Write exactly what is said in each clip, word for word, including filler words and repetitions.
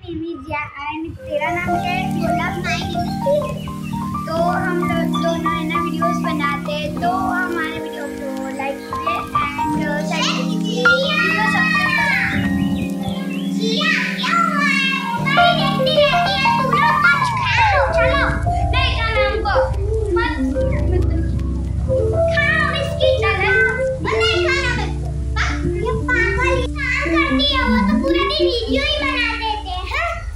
Nivea and तेरा नाम क्या है? बोला माय नेम इज। तो हम लोग दोनों है ना वीडियोस बनाते हैं, तो हमारे वीडियो को लाइक कीजिए एंड सब्सक्राइब जिया क्या हुआ है? मोबाइल देखती रहती है तू लोग, कुछ खाओ चलो। नहीं खाना हमको, मत खाओ बिस्किट डाला, नहीं खाना मेरे को। ये पागल काम करती है, वो तो पूरा दिन वीडियो ही बना देते हैं।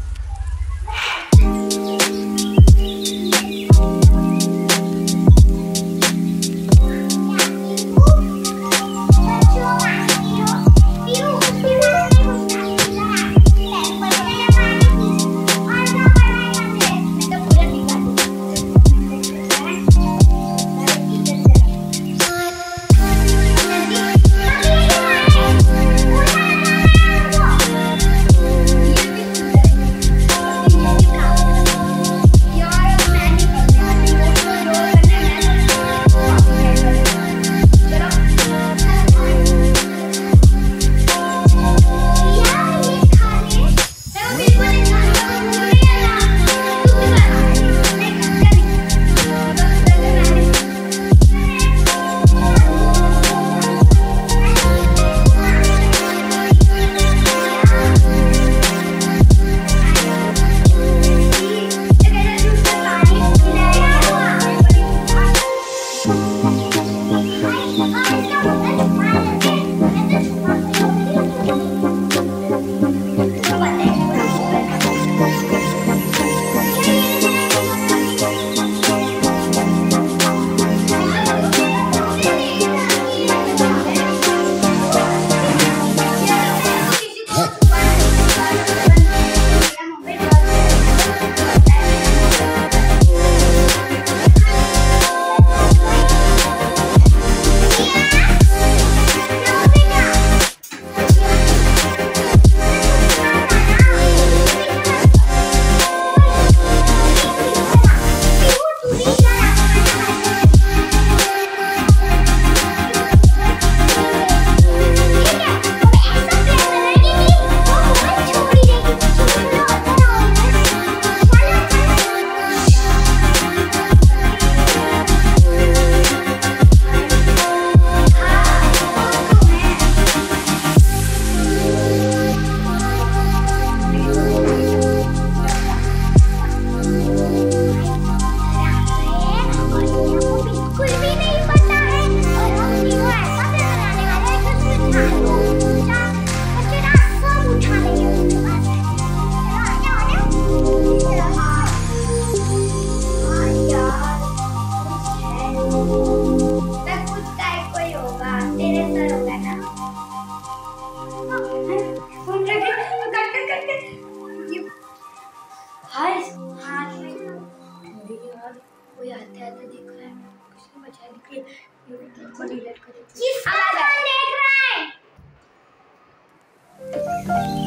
कोई आता है तो देख रहा है, कुछ नहीं बचा दिख रही है, को डिलीट कर देती हूं। किसका फोन देख रहा है?